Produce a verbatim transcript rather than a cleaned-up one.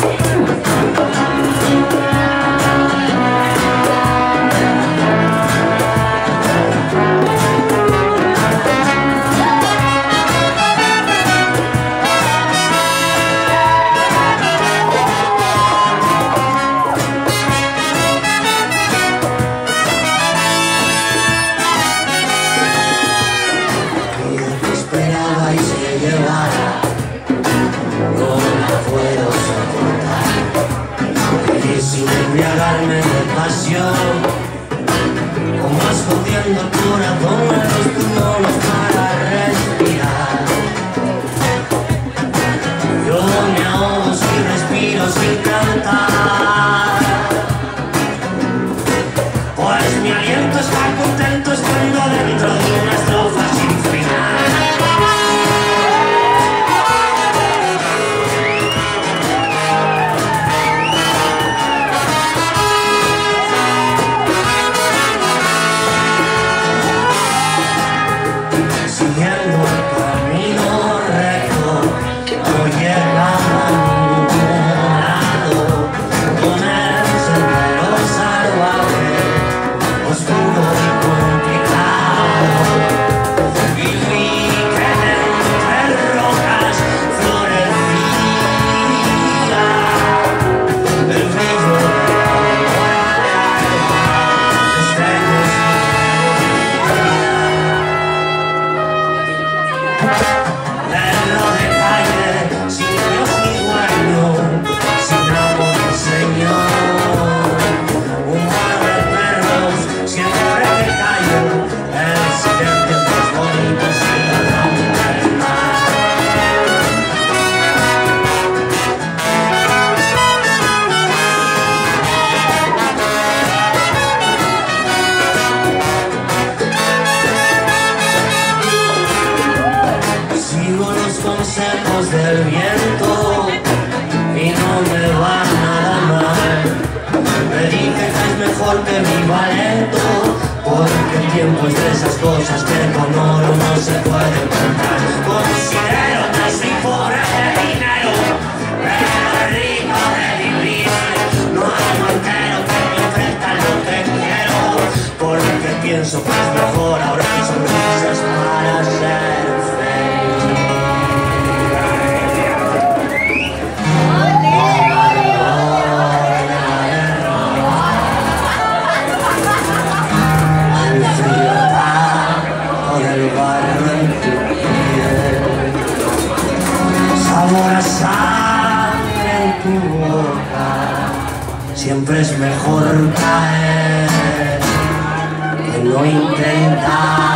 Sin embriagarme de pasión, como escondiendo el corazón en los pulmones para respirar. Yo me ahogo si respiro sin cantar, pues mi aliento está contento estando dentro de una estrofa sin final. Perro de calle, sin Dios ni dueño, sin amo ni señor. Un mar de perros, siempre que callo, el silencio más bonito sin la rampa del mar. Sigo los consejos del viento y no me va nada mal. Me dije que es mejor que viva lento, porque el tiempo es de esas cosas que con oro no se puede comprar. Considero que soy pobre de dinero, pero rico de vivir. No hay banquero que me ofrezca lo que quiero, porque pienso que es mejor ahora que sonrisas para ser feliz. Sabor a sangre en tu boca, siempre es mejor caer que no intentar.